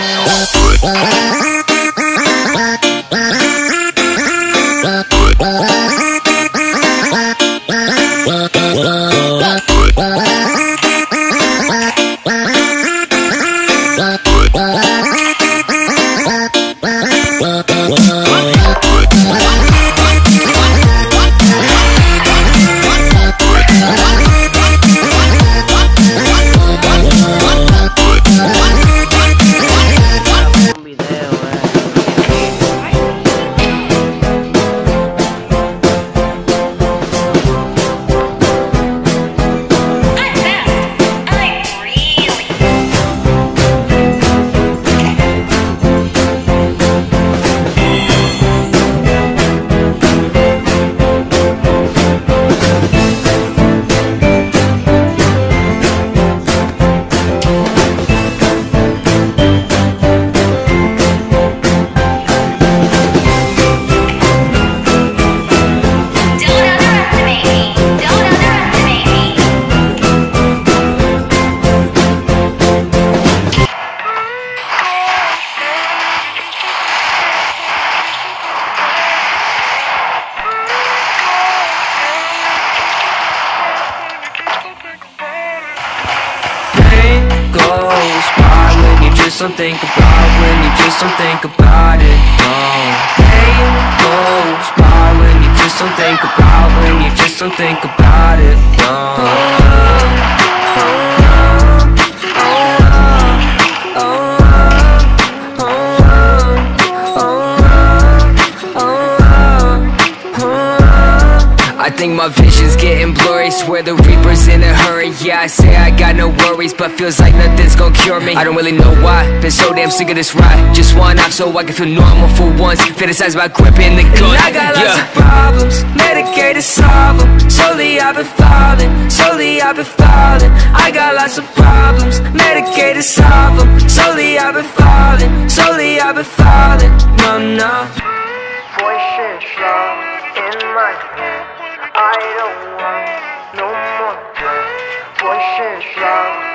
Don't think about when you just don't think about it. No, pain goes by when you just don't think about, when you just don't think about it. No. I think my vision's getting blurry, swear the Reaper's in a hurry. Yeah, I say I got no worries, but feels like nothing's gonna cure me. I don't really know why, been so damn sick of this ride. Just one off so I can feel normal for once. Fantasize about gripping the gun. And I got lots of problems, medicated, solve them. Slowly I've been falling, slowly I've been falling. I got lots of problems, medicated, solve them. Slowly I've been falling, slowly I've been falling. No, no. Voices in my head, I don't want no more pain. Voices loud